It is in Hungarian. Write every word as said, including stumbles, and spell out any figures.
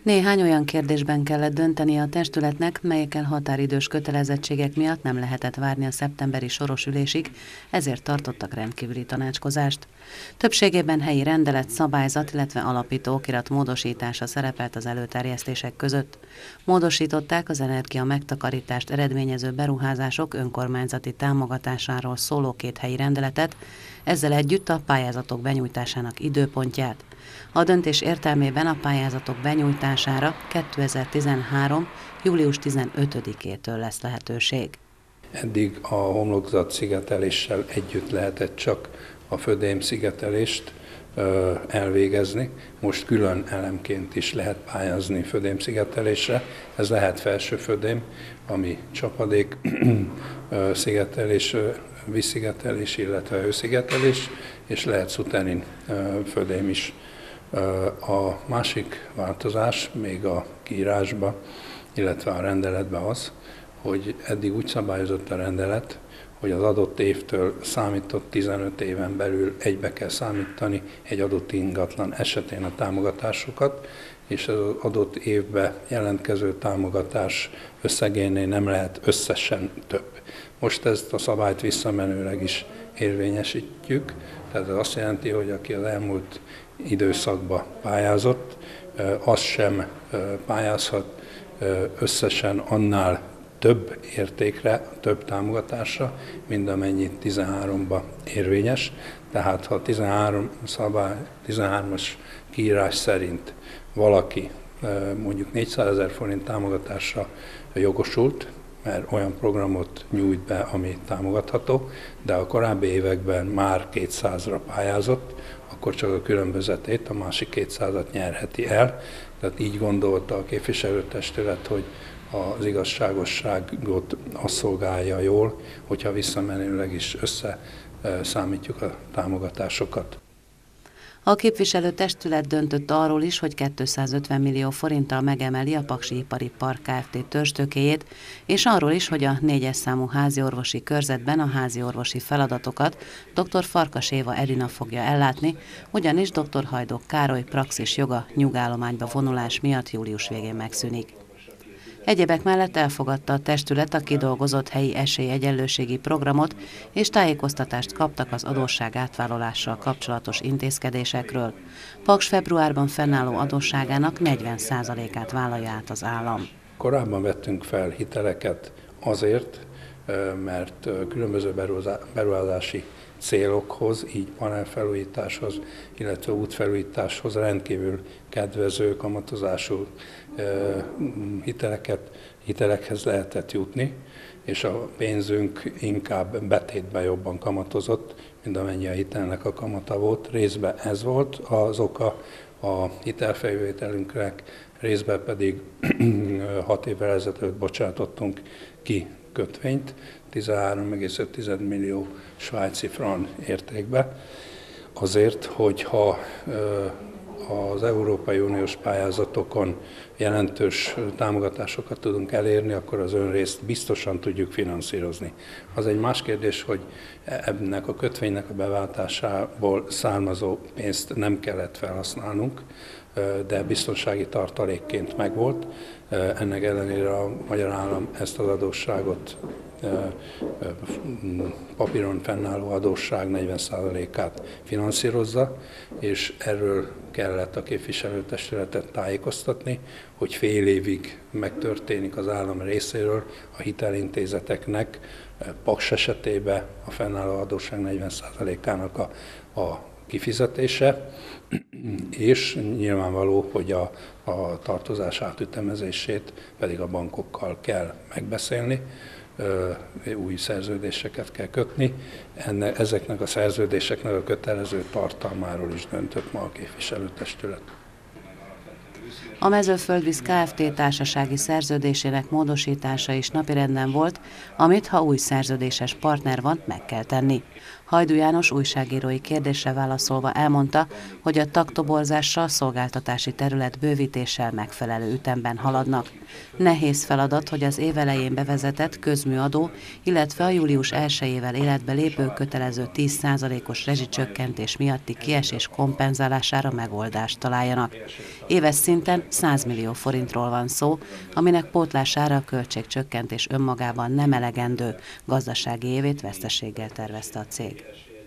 Néhány olyan kérdésben kellett dönteni a testületnek, melyekkel határidős kötelezettségek miatt nem lehetett várni a szeptemberi soros ülésig, ezért tartottak rendkívüli tanácskozást. Többségében helyi rendelet, szabályzat, illetve alapító okirat módosítása szerepelt az előterjesztések között. Módosították az energia megtakarítást eredményező beruházások önkormányzati támogatásáról szóló két helyi rendeletet, ezzel együtt a pályázatok benyújtásának időpontját. A döntés értelmében a pályázatok benyújtására kétezer-tizenhárom. július tizenötödikétől lesz lehetőség. Eddig a homlokzat szigeteléssel együtt lehetett csak a födém szigetelést elvégezni. Most külön elemként is lehet pályázni födém szigetelésre. Ez lehet felső födém, ami csapadék szigetelés, vízszigetelés, illetve hőszigetelés, és lehet szuterin födém is. A másik változás még a kiírásba, illetve a rendeletben az, hogy eddig úgy szabályozott a rendelet, hogy az adott évtől számított tizenöt éven belül egybe kell számítani egy adott ingatlan esetén a támogatásokat, és az adott évben jelentkező támogatás összegénél nem lehet összesen több. Most ezt a szabályt visszamenőleg is érvényesítjük, tehát ez azt jelenti, hogy aki az elmúlt időszakban pályázott, az sem pályázhat összesen annál több értékre, több támogatásra, mint amennyi tizenháromban érvényes. Tehát ha tizenhárom szabály, tizenhármas kiírás szerint valaki mondjuk négyszázezer forint támogatásra jogosult, mert olyan programot nyújt be, ami támogatható, de a korábbi években már kétszázra pályázott, akkor csak a különbözetét, a másik kétszázat nyerheti el. Tehát így gondolta a képviselőtestület, hogy az igazságosságot azt szolgálja jól, hogyha visszamenőleg is összeszámítjuk a támogatásokat. A képviselőtestület döntött arról is, hogy kétszázötven millió forinttal megemeli a Paksi Ipari Park Kft. Törzstőkéjét, és arról is, hogy a négyes számú háziorvosi körzetben a háziorvosi feladatokat dr. Farkas Éva Edina fogja ellátni, ugyanis dr. Hajdok Károly praxis joga nyugállományba vonulás miatt július végén megszűnik. Egyebek mellett elfogadta a testület a kidolgozott helyi esélyegyenlőségi programot, és tájékoztatást kaptak az adósság átvállalással kapcsolatos intézkedésekről. Paks februárban fennálló adósságának negyven százalékát vállalja át az állam. Korábban vettünk fel hiteleket azért, mert különböző beruházási célokhoz, így panelfelújításhoz, illetve útfelújításhoz rendkívül kedvező kamatozású hiteleket, hitelekhez lehetett jutni, és a pénzünk inkább betétben jobban kamatozott, mint amennyi a hitelnek a kamata volt. Részben ez volt az oka a hitelfelvételünknek, részben pedig hat évvel ezelőtt bocsátottunk ki kötvényt, tizenhárom egész öt millió svájci frank értékbe, azért, hogyha az Európai Uniós pályázatokon jelentős támogatásokat tudunk elérni, akkor az önrészt biztosan tudjuk finanszírozni. Az egy más kérdés, hogy ennek a kötvénynek a beváltásából származó pénzt nem kellett felhasználnunk, de biztonsági tartalékként megvolt. Ennek ellenére a magyar állam ezt az adósságot, papíron fennálló adósság negyven százalékát finanszírozza, és erről kellett a képviselőtestületet tájékoztatni, hogy fél évig megtörténik az állam részéről a hitelintézeteknek Paks esetében a fennálló adósság negyven százalékának a, a kifizetése, és nyilvánvaló, hogy a, a tartozás átütemezését pedig a bankokkal kell megbeszélni, új szerződéseket kell kötni. Enne, ezeknek a szerződéseknek a kötelező tartalmáról is döntött ma a képviselőtestület. A Mezőföldvíz Kft. Társasági szerződésének módosítása is napirenden volt, amit, ha új szerződéses partner van, meg kell tenni. Hajdú János újságírói kérdésre válaszolva elmondta, hogy a tagtoborzással, szolgáltatási terület bővítéssel megfelelő ütemben haladnak. Nehéz feladat, hogy az év elején bevezetett közműadó, illetve a július elsejével életbe lépő kötelező tíz százalékos rezsicsökkentés miatti kiesés kompenzálására megoldást találjanak. Éves szinten száz millió forintról van szó, aminek pótlására a költségcsökkentés önmagában nem elegendő, gazdasági évét veszteséggel tervezte a cég.